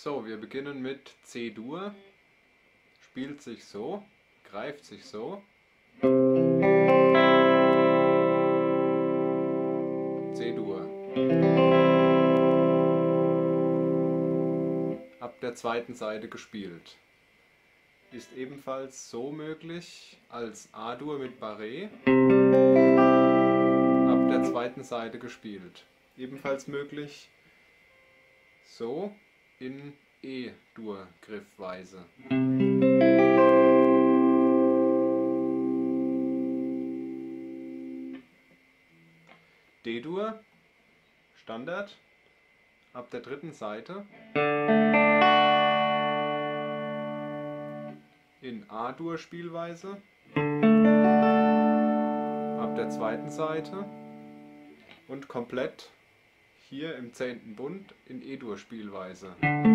So, wir beginnen mit C-Dur, spielt sich so, greift sich so, C-Dur. Ab der zweiten Seite gespielt. Ist ebenfalls so möglich als A-Dur mit Barré, ab der zweiten Seite gespielt. Ebenfalls möglich so in E-Dur-Griffweise. D-Dur, Standard, ab der dritten Seite. In A-Dur-Spielweise, ab der zweiten Seite und komplett hier im 10. Bund in E-Dur-Spielweise.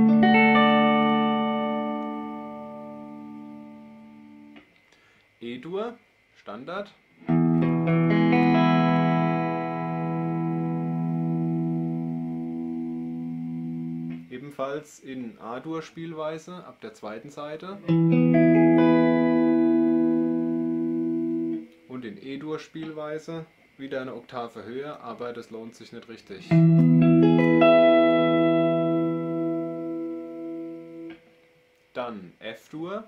E-Dur, Standard. Ebenfalls in A-Dur-Spielweise ab der zweiten Seite. Und in E-Dur-Spielweise wieder eine Oktave höher, aber das lohnt sich nicht richtig. Dann F-Dur.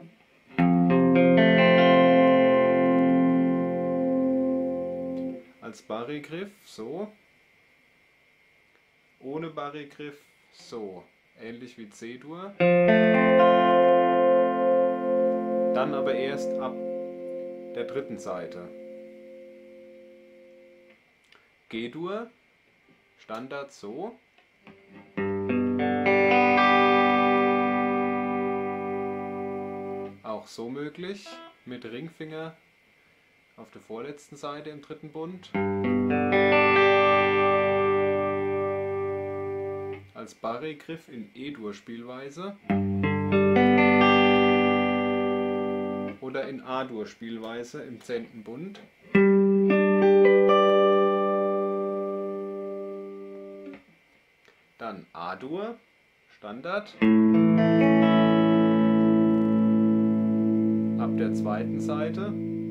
Als Barré-Griff so. Ohne Barré-Griff so. Ähnlich wie C-Dur. Dann aber erst ab der dritten Seite. G-Dur, Standard so. Auch so möglich, mit Ringfinger auf der vorletzten Seite im 3. Bund. Als Barré-Griff in E-Dur-Spielweise. Oder in A-Dur-Spielweise im 10. Bund. Dann A-Dur, Standard. Ab der zweiten Seite.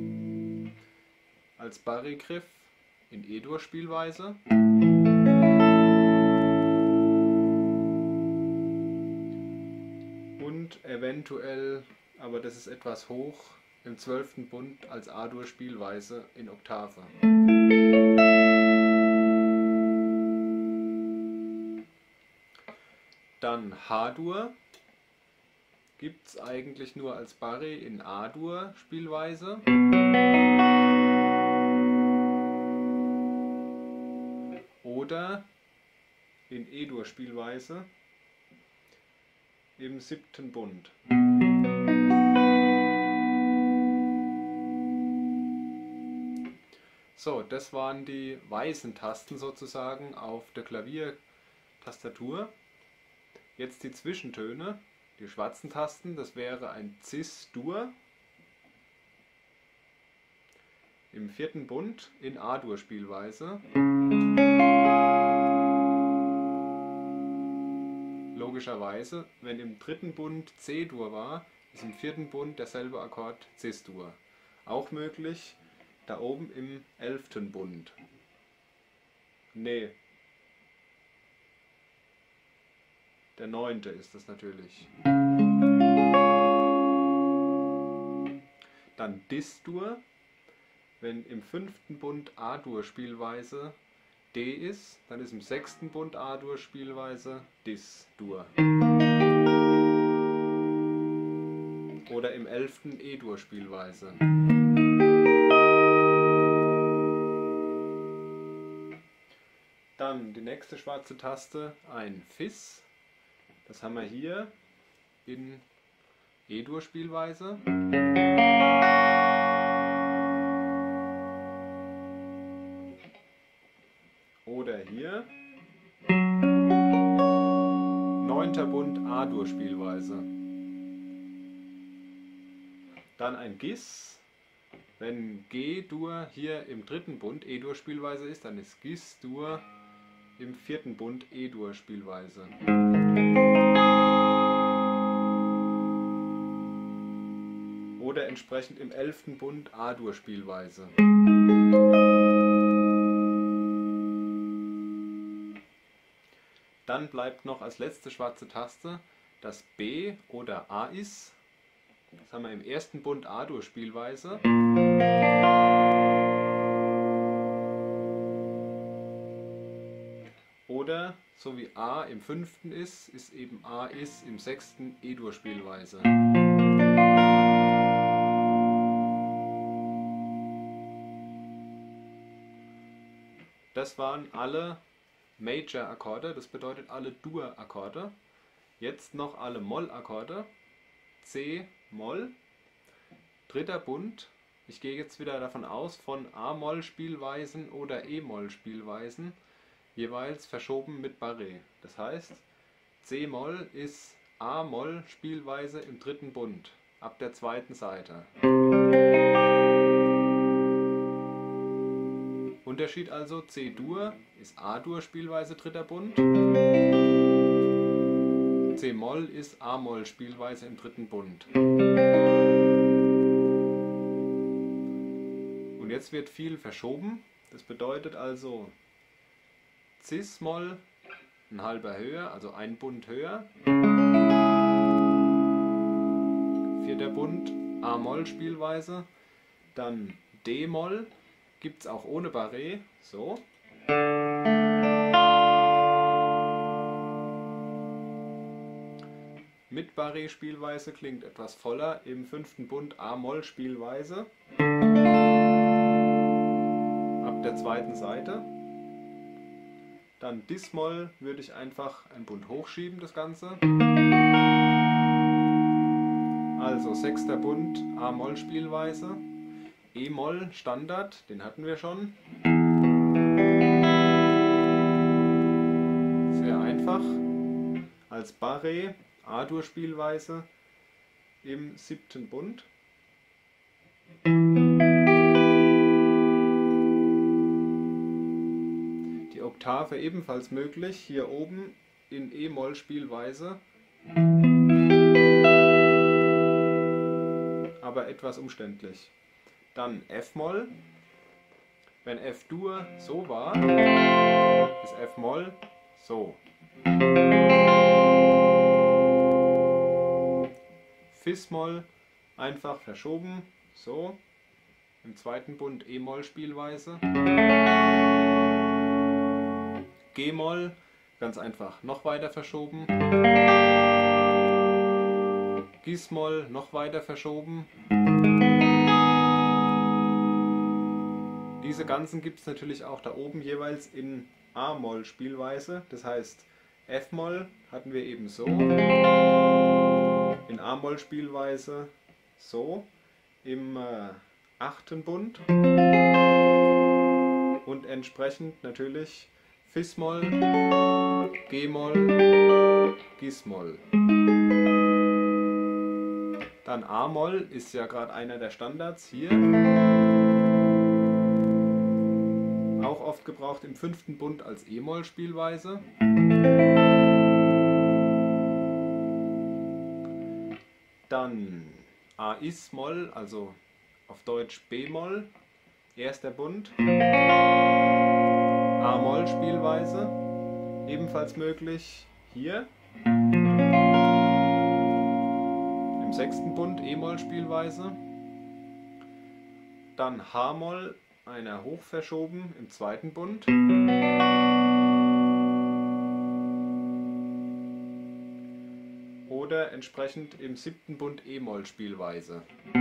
Als Barré-Griff in E-Dur-Spielweise. Und eventuell, aber das ist etwas hoch, im 12. Bund als A-Dur-Spielweise in Oktave. Dann H-Dur gibt es eigentlich nur als Barré in A-Dur-Spielweise. Oder in E-Dur-Spielweise im 7. Bund. So, das waren die weißen Tasten sozusagen auf der Klaviertastatur. Jetzt die Zwischentöne, die schwarzen Tasten, das wäre ein Cis-Dur im 4. Bund in A-Dur-Spielweise. Logischerweise, wenn im 3. Bund C-Dur war, ist im 4. Bund derselbe Akkord Cis-Dur. Auch möglich da oben im 11. Bund. Nee. Der 9. ist das natürlich. Dann Dis-Dur, wenn im 5. Bund A-Dur-Spielweise D ist, dann ist im 6. Bund A-Dur-Spielweise Dis-Dur. Oder im 11. E-Dur-Spielweise. Dann die nächste schwarze Taste, ein Fis. Das haben wir hier in E-Dur-Spielweise. Oder hier 9. Bund A-Dur-Spielweise. Dann ein Gis. Wenn G-Dur hier im 3. Bund E-Dur-Spielweise ist, dann ist Gis-Dur im 4. Bund E-Dur-Spielweise. oder entsprechend im 11. Bund A-Dur Spielweise. Dann bleibt noch als letzte schwarze Taste das B oder A-Is. Das haben wir im 1. Bund A-Dur Spielweise. Oder so wie A im 5. ist eben A-Is im 6. E-Dur Spielweise. Das waren alle Major-Akkorde, das bedeutet alle Dur-Akkorde. Jetzt noch alle Moll-Akkorde. C, Moll, 3. Bund. Ich gehe jetzt wieder davon aus, von A-Moll-Spielweisen oder E-Moll-Spielweisen, jeweils verschoben mit Barré. Das heißt, C-Moll ist A-Moll-Spielweise im 3. Bund, ab der 2. Seite. Unterschied also, C-Dur ist A-Dur Spielweise 3. Bund, C-Moll ist A-Moll Spielweise im 3. Bund. Und jetzt wird viel verschoben, das bedeutet also Cis-Moll ein halber höher, also ein Bund höher, 4. Bund A-Moll Spielweise, dann D-Moll. Gibt es auch ohne Barré, so. Mit Barré Spielweise klingt etwas voller im 5. Bund A-Moll Spielweise. Ab der 2. Seite. Dann Dis-Moll würde ich einfach einen Bund hochschieben, das Ganze. Also 6. Bund A-Moll Spielweise. E-Moll Standard, den hatten wir schon. Sehr einfach. Als Barré A-Dur Spielweise im 7. Bund. Die Oktave ebenfalls möglich, hier oben in E-Moll Spielweise. Aber etwas umständlich. Dann F-Moll. Wenn F-Dur so war, ist F-Moll so. Fis-Moll einfach verschoben, so. Im 2. Bund E-Moll Spielweise. G-Moll ganz einfach noch weiter verschoben. Gis-Moll noch weiter verschoben. Diese ganzen gibt es natürlich auch da oben jeweils in A-Moll Spielweise. Das heißt, F-Moll hatten wir eben so, in A-Moll Spielweise so, im 8. Bund und entsprechend natürlich Fis-Moll, G-Moll, Gis-Moll. Dann A-Moll ist ja gerade einer der Standards hier. Auch oft gebraucht im 5. Bund als E-Moll Spielweise. Dann A-Is-Moll, also auf Deutsch B-Moll, 1. Bund. A-Moll Spielweise, ebenfalls möglich hier. Im 6. Bund E-Moll Spielweise. Dann H-Moll, einer hoch verschoben im 2. Bund. Oder entsprechend im 7. Bund E-Moll Spielweise.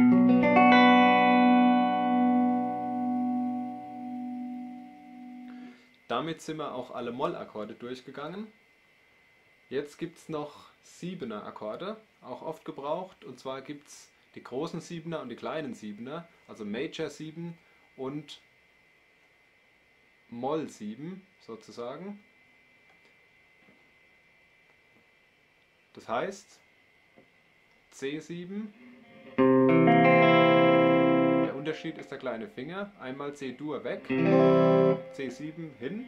Damit sind wir auch alle Mollakkorde durchgegangen. Jetzt gibt es noch 7er Akkorde, auch oft gebraucht. Und zwar gibt es die großen 7er und die kleinen 7er, also Major 7 und Moll 7 sozusagen. Das heißt C7. Der Unterschied ist der kleine Finger. Einmal C-Dur weg, C7 hin.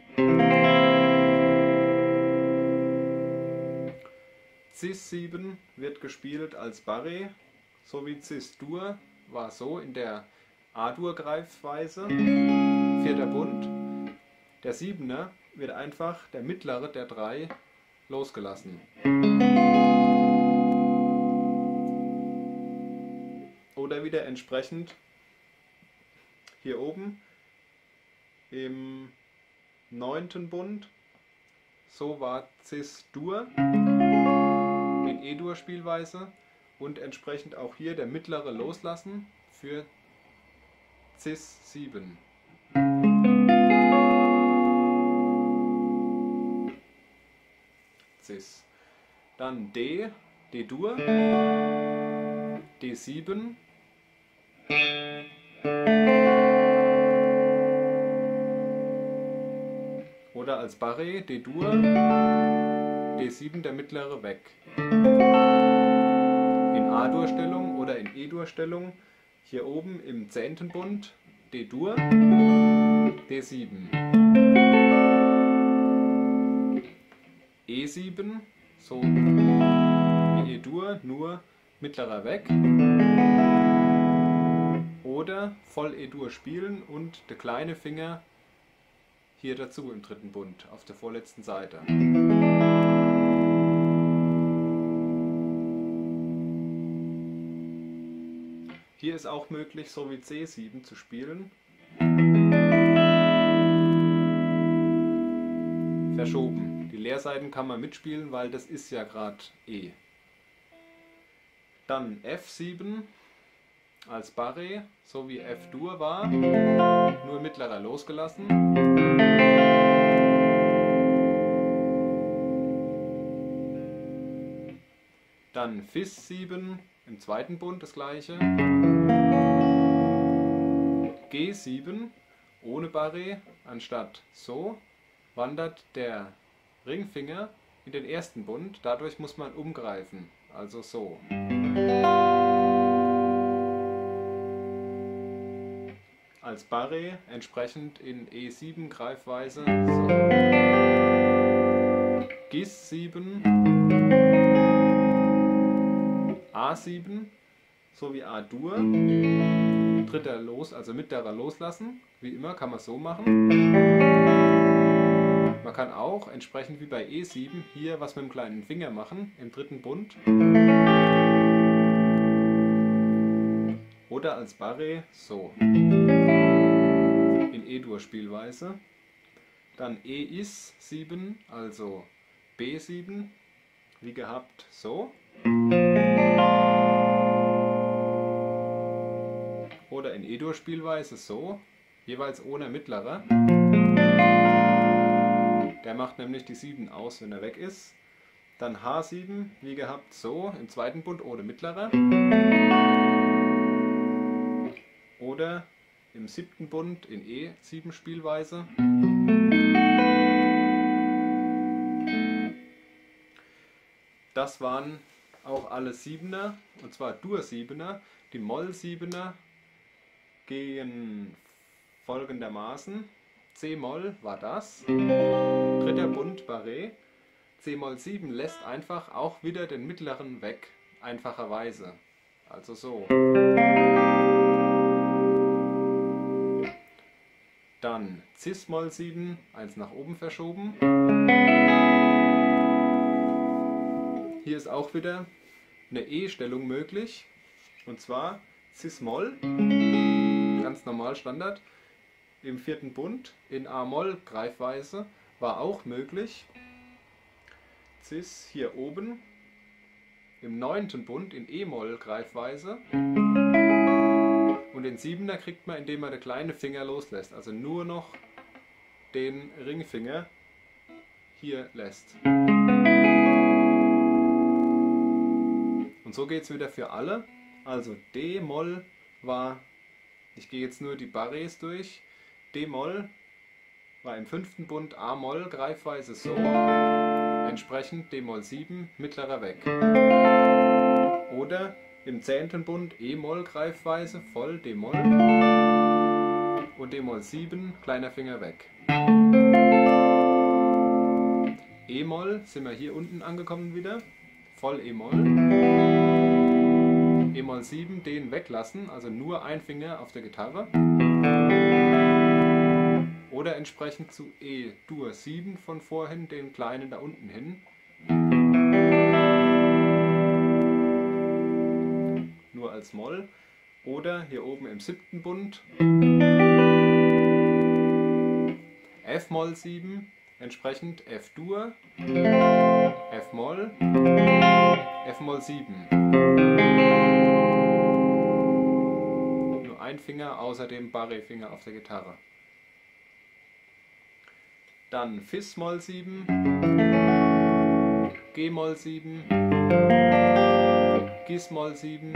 Cis7 wird gespielt als Barré, sowie Cis-Dur war so in der A-Dur-Greifweise, 4. Bund. Der 7er wird einfach der mittlere der 3 losgelassen. Oder wieder entsprechend hier oben im 9. Bund, so war Cis-Dur in E-Dur-Spielweise und entsprechend auch hier der mittlere loslassen für Cis-7. Cis. Dann D, D-Dur, D7, oder als Barré, D-Dur, D7 der mittlere weg. In A-Dur-Stellung oder in E-Dur-Stellung hier oben im 10. Bund D-Dur, D7. E7, so wie E-Dur, nur mittlerer weg. Oder voll E-Dur spielen und der kleine Finger hier dazu im 3. Bund auf der vorletzten Seite. Hier ist auch möglich, so wie C7 zu spielen. Verschoben. Die Leerseiten kann man mitspielen, weil das ist ja gerade E. Dann F7 als Barré, so wie F-Dur war, nur mittlerer losgelassen. Dann Fis7 im 2. Bund das gleiche. G7 ohne Barré, anstatt so, wandert der Ringfinger in den 1. Bund, dadurch muss man umgreifen, also so. Als Barré entsprechend in E7 Greifweise so. Gis7, A7, so wie A-Dur, 3. Los, also mittlerer loslassen, wie immer kann man so machen. Man kann auch entsprechend wie bei E7 hier was mit dem kleinen Finger machen, im 3. Bund. Oder als Barré so. In E-Dur-Spielweise. Dann E-Is7, also B7, wie gehabt so. Oder in E-Dur-Spielweise so, jeweils ohne mittlerer. Der macht nämlich die 7 aus, wenn er weg ist. Dann H7, wie gehabt so, im 2. Bund ohne mittlerer. Oder im 7. Bund in E7 Spielweise. Das waren auch alle 7er, und zwar Dur-7er. Die Moll-7er gehen folgendermaßen. C-Moll war das, 3. Bund Barré. C-Moll-7 lässt einfach auch wieder den mittleren weg, einfacherweise. Also so. Dann Cis-Moll-7, 1 nach oben verschoben. Hier ist auch wieder eine E-Stellung möglich. Und zwar Cis-Moll, ganz normal Standard, im 4. Bund in A-Moll Greifweise war auch möglich. Cis hier oben im 9. Bund in E-Moll Greifweise. Und den 7er kriegt man, indem man den kleinen Finger loslässt. Also nur noch den Ringfinger hier lässt. Und so geht es wieder für alle. Also D-Moll war, ich gehe jetzt nur die Barrés durch. D-Moll war im 5. Bund A-Moll Greifweise so. Entsprechend D-Moll-7 mittlerer weg. Oder im 10. Bund E-Moll Greifweise voll D-Moll und D-Moll-7 kleiner Finger weg. E-Moll sind wir hier unten angekommen wieder, voll E-Moll E-Moll 7, den weglassen, also nur ein Finger auf der Gitarre. Oder entsprechend zu E-Dur 7 von vorhin, den kleinen da unten hin. Nur als Moll. Oder hier oben im 7. Bund F-Moll 7, entsprechend F-Dur, F-Moll, F-Moll 7. Nur ein Finger außer dem Barré-Finger auf der Gitarre. Dann Fis-Moll 7, G-Moll 7, Gis-Moll 7,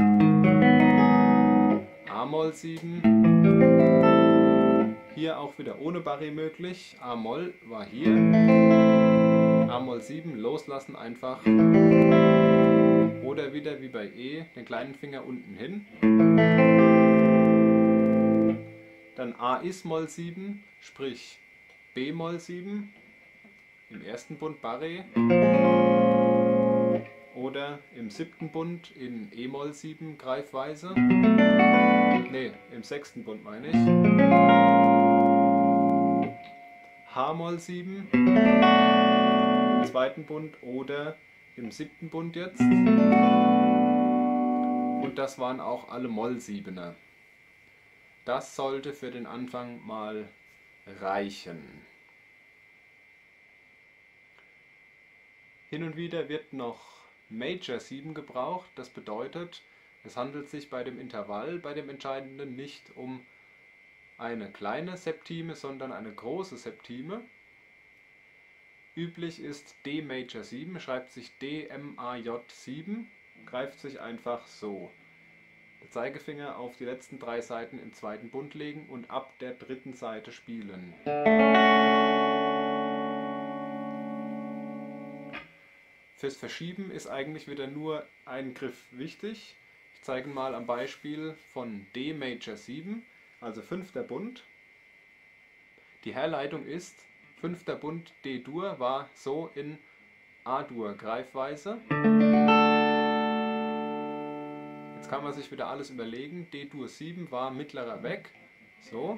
A-Moll 7, hier auch wieder ohne Barré möglich, A-Moll war hier, A-Moll 7 loslassen einfach oder wieder wie bei E den kleinen Finger unten hin, dann A-Is-Moll 7, sprich B-Moll 7 im 1. Bund Barré oder im 7. Bund in E-Moll 7 Greifweise. Ne, im 6. Bund meine ich. H-Moll 7 im 2. Bund oder im 7. Bund jetzt. Und das waren auch alle Moll 7er. Das sollte für den Anfang mal reichen. Hin und wieder wird noch Major 7 gebraucht, das bedeutet, es handelt sich bei dem Intervall, bei dem Entscheidenden nicht um eine kleine Septime, sondern eine große Septime. Üblich ist D Major 7, schreibt sich D-M-A-J 7, greift sich einfach so. Der Zeigefinger auf die letzten 3 Saiten im 2. Bund legen und ab der 3. Saite spielen. Fürs Verschieben ist eigentlich wieder nur ein Griff wichtig. Ich zeige mal am Beispiel von D Major 7, also 5. Bund. Die Herleitung ist, 5. Bund D-Dur war so in A-Dur Greifweise. Jetzt kann man sich wieder alles überlegen. D-Dur 7 war mittlerer weg. So.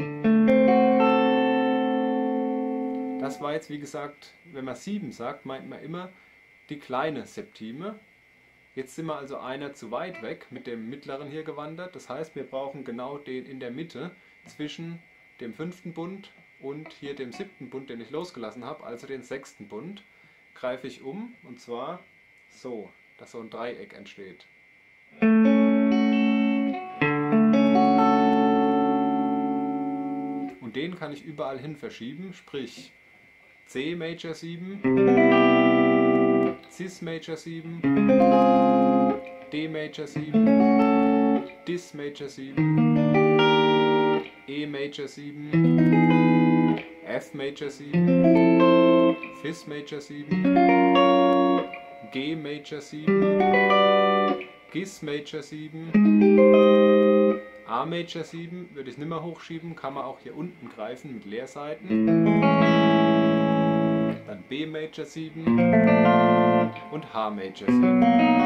Das war jetzt wie gesagt, wenn man 7 sagt, meint man immer die kleine Septime. Jetzt sind wir also einer zu weit weg mit dem mittleren hier gewandert. Das heißt, wir brauchen genau den in der Mitte zwischen dem 5. Bund und hier dem 7. Bund, den ich losgelassen habe, also den 6. Bund. Greife ich um und zwar so, dass so ein Dreieck entsteht. Und den kann ich überall hin verschieben, sprich C Major 7, Cis Major 7, D Major 7, Dis Major 7, E Major 7, F Major 7, Fis Major 7, G Major 7, Gis Major 7, A Major 7 würde ich nicht mehr hochschieben, kann man auch hier unten greifen mit Leersaiten. Dann B Major 7 und H Major 7.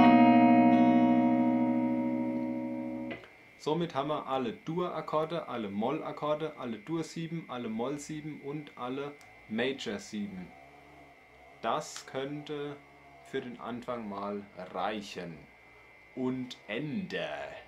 Somit haben wir alle Dur-Akkorde, alle Moll-Akkorde, alle Dur 7, alle Moll 7 und alle Major 7. Das könnte für den Anfang mal reichen. Und Ende.